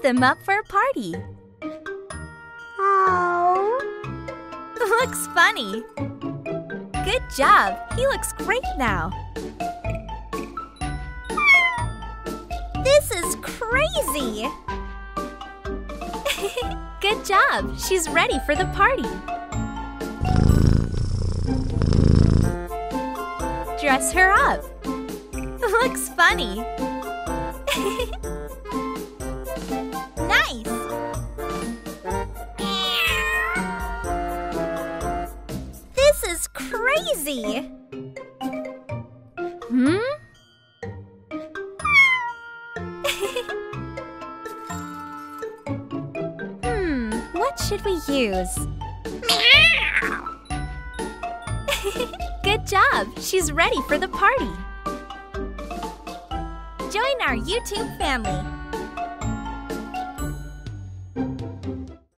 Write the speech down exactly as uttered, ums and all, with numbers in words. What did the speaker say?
them up for a party. Oh. Looks funny. Good job. He looks great now. This is crazy. Good job. She's ready for the party. Dress her up. Looks funny. Nice. This is crazy. Hmm? Hmm, what should we use? Meow. Good job! She's ready for the party. Join our YouTube family.